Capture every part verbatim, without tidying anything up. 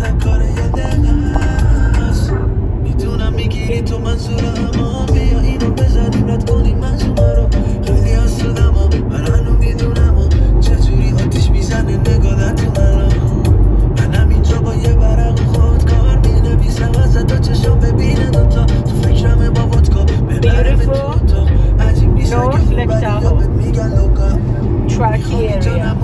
شدم کار یه دقیقه است. میدونم میگیری تو منظور اما بیا اینو بزنیم رد کنیم منظومه رو. خیلی حسودم و من هنو میدونم و چطوری آتیش میزنه نگاه تو الان. منم اینجا با یه برق خود کار مینویسم ازت تا چشم ببینه دوتا تو فکرمه با ودکا ببرم به دوتا عجیب نیستن که خوب بری یابت میگن لوکا Tracky area.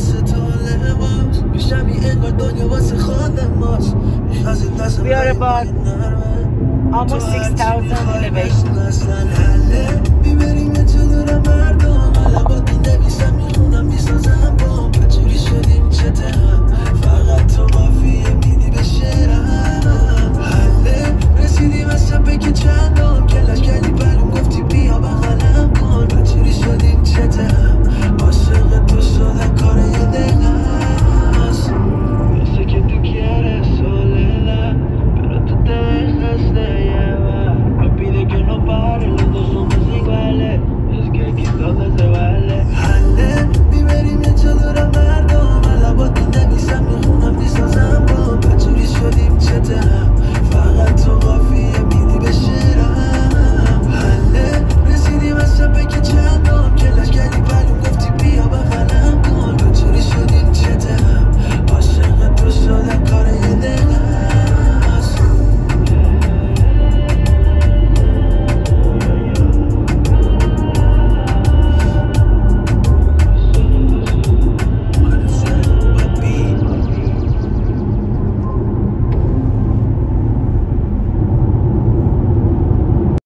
We are about almost six thousand elevation.